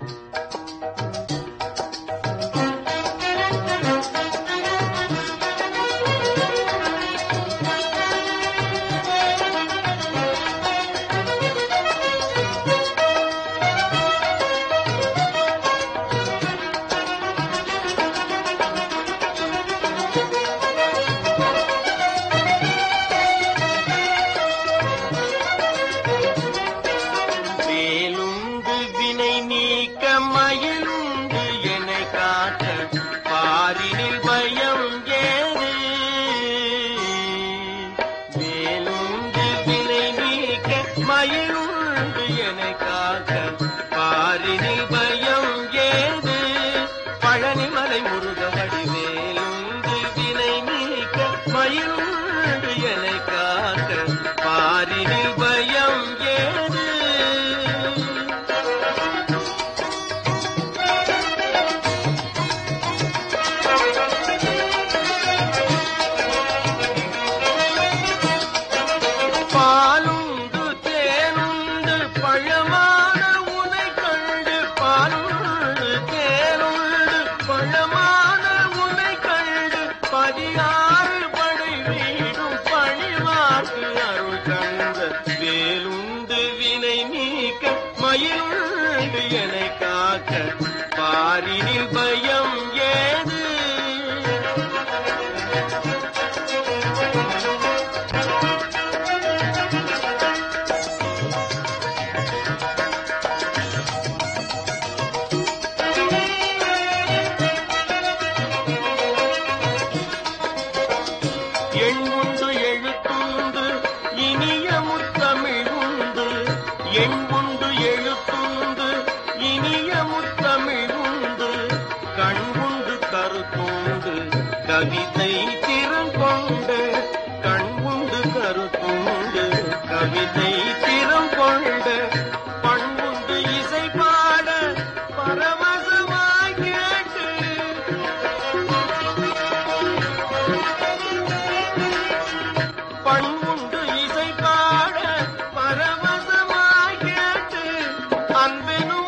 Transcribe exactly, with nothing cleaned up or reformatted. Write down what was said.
மயிலுண்டு என்னை காக்க பாரினில் பயம் ஏது வேலுண்டு வினை நீக்க மயிலுண்டு என்னை காக்க பாரினில் பயம் ஏது பழனிமலை முருக வடிவேலுண்டு வினை நீக்க மயிலுண்டு என்னை காக்க பாரினில் பயம் ஏது பாலுண்டு தேனுண்டு பழமான உனை கண்டு பாலுண்டு தேனுண்டு பழமான உனை கண்டு பதினாறு படை வீடும் பணிவாக்கு அருள் கண்ட வேலுண்டு வினை நீக்க மயிலுண்டு என்னை காக்க பாரினில் பயம் ஏது எண்ணுண்டு எழுத்துண்டு இனிய முத்தமிழ் உண்டு எண்ணுண்டு எழுத்துண்டு இனிய முத்தமிழ் உண்டு கண்குண்டு கருத்துண்டு கவிதை திறங்கொண்டு கண்குண்டு கருத்துண்டு கவிதை திறங்கொண்டு பண்புண்டு இசை பாட பரவசமாய் கேட்டு பண்புண்டு இசை பாட பரவசமாய் கேட்டு அன்பெனும்